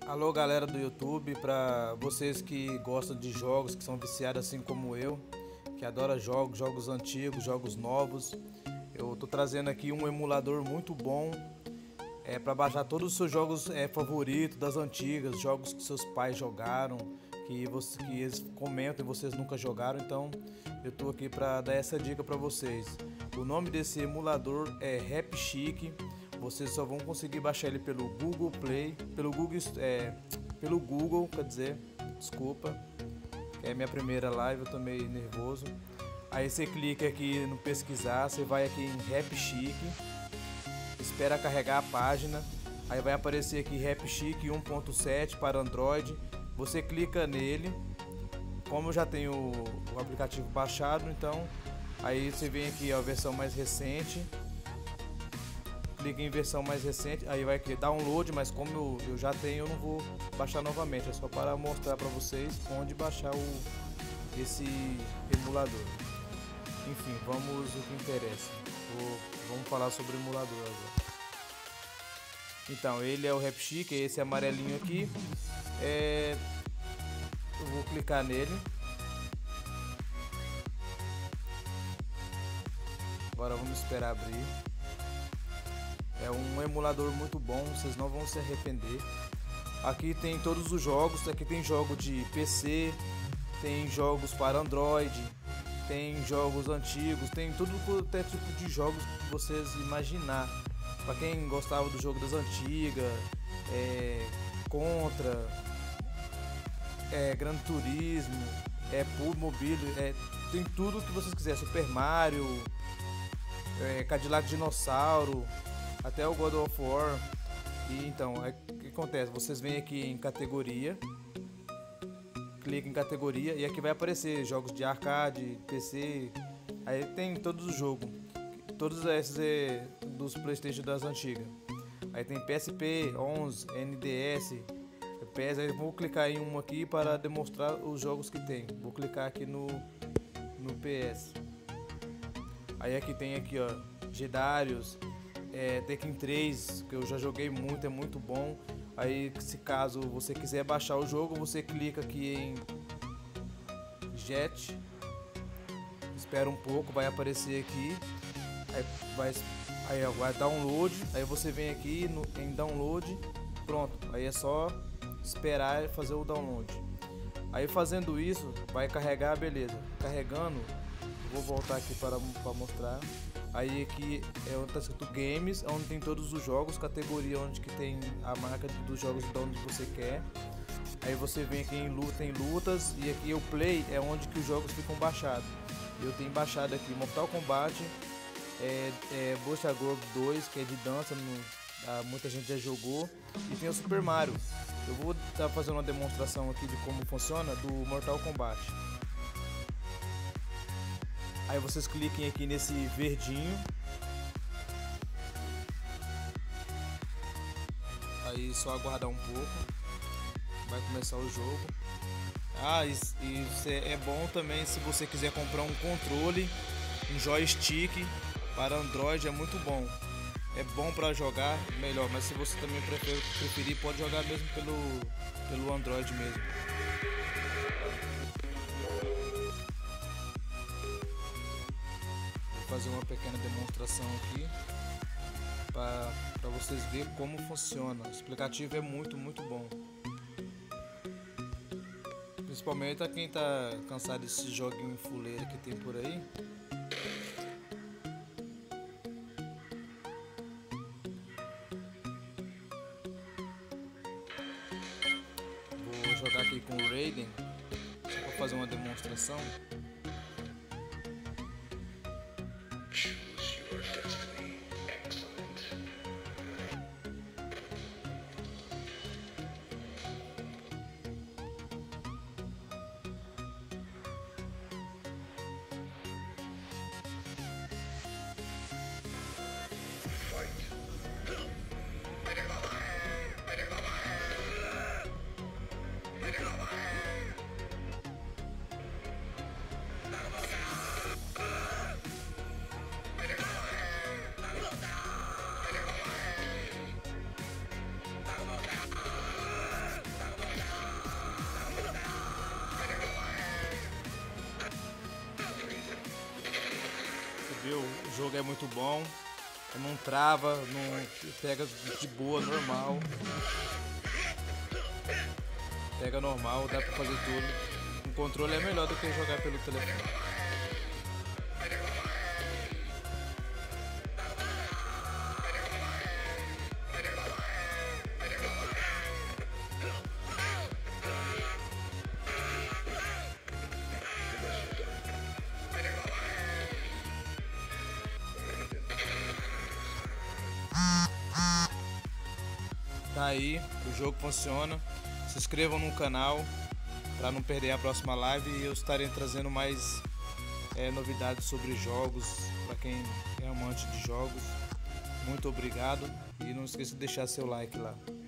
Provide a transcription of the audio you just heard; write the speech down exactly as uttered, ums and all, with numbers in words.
Alô galera do YouTube, para vocês que gostam de jogos, que são viciados assim como eu, que adora jogos, jogos antigos, jogos novos. Eu tô trazendo aqui um emulador muito bom, é para baixar todos os seus jogos é, favoritos das antigas, jogos que seus pais jogaram, que, você, que eles comentam e vocês nunca jogaram. Então eu tô aqui para dar essa dica para vocês. O nome desse emulador é RapChic. Vocês só vão conseguir baixar ele pelo Google Play, pelo Google, é, pelo Google, quer dizer, desculpa, é minha primeira live, eu tô meio nervoso. Aí você clica aqui no pesquisar, você vai aqui em RapChic, espera carregar a página, aí vai aparecer aqui RapChic um ponto sete para Android. Você clica nele, como eu já tenho o aplicativo baixado, então aí você vem aqui a versão mais recente. Clica em versão mais recente, aí vai aqui download, mas como eu, eu já tenho, eu não vou baixar novamente, é só para mostrar para vocês onde baixar o, esse emulador. Enfim, vamos o que interessa. Vou, vamos falar sobre o emulador agora. Então, ele é o RapChic, é esse amarelinho aqui. É, eu vou clicar nele. Agora vamos esperar abrir. É um emulador muito bom, vocês não vão se arrepender. Aqui tem todos os jogos, aqui tem jogo de P C, tem jogos para Android, tem jogos antigos, tem tudo até tipo de jogos que vocês imaginar. Para quem gostava do jogo das antigas, é, Contra, é, Gran Turismo, é Pub Mobile, é, tem tudo que vocês quiserem, Super Mario, é, Cadillac Dinossauro, até o God of War. E então, é, o que acontece? Vocês vêm aqui em categoria, clica em categoria e aqui vai aparecer jogos de arcade, P C, aí tem todos os jogos, todos esses é, dos PlayStation das antigas. Aí tem P S P, onze, N D S, P S, aí vou clicar em um aqui para demonstrar os jogos que tem. Vou clicar aqui no, no P S. Aí aqui tem aqui, ó, Gedarius, é, Tekken três, que eu já joguei muito, é muito bom. Aí se caso você quiser baixar o jogo, você clica aqui em Jet, espera um pouco, vai aparecer aqui, aí vai, aí vai download, aí você vem aqui no, em download, pronto, aí é só esperar e fazer o download. Aí fazendo isso, vai carregar, beleza, carregando, vou voltar aqui para, para mostrar. Aí aqui é onde está escrito Games, onde tem todos os jogos, categoria onde que tem a marca dos jogos de onde você quer. Aí você vem aqui em luta, tem lutas, e aqui o Play é onde que os jogos ficam baixados. Eu tenho baixado aqui Mortal Kombat, é, é Buster Group dois, que é de dança, no, a, muita gente já jogou, e tem o Super Mario. Eu vou estar tá fazendo uma demonstração aqui de como funciona do Mortal Kombat. Aí vocês cliquem aqui nesse verdinho. Aí só aguardar um pouco. Vai começar o jogo. Ah, isso, isso é, é bom também se você quiser comprar um controle, um joystick para Android, é muito bom. É bom para jogar, melhor. Mas se você também prefer, preferir, pode jogar mesmo pelo, pelo Android mesmo. Fazer uma pequena demonstração aqui para vocês verem como funciona. O explicativo é muito, muito bom. Principalmente a quem tá cansado desse joguinho fuleiro que tem por aí. Vou jogar aqui com o Raiden só para fazer uma demonstração. jogo é muito bom, não trava, não pega de boa, normal. Pega normal, dá pra fazer tudo. O controle é melhor do que jogar pelo telefone. Tá aí, o jogo funciona. Se inscrevam no canal para não perder a próxima live e eu estarei trazendo mais é, novidades sobre jogos para quem é amante de jogos. Muito obrigado e não esqueça de deixar seu like lá.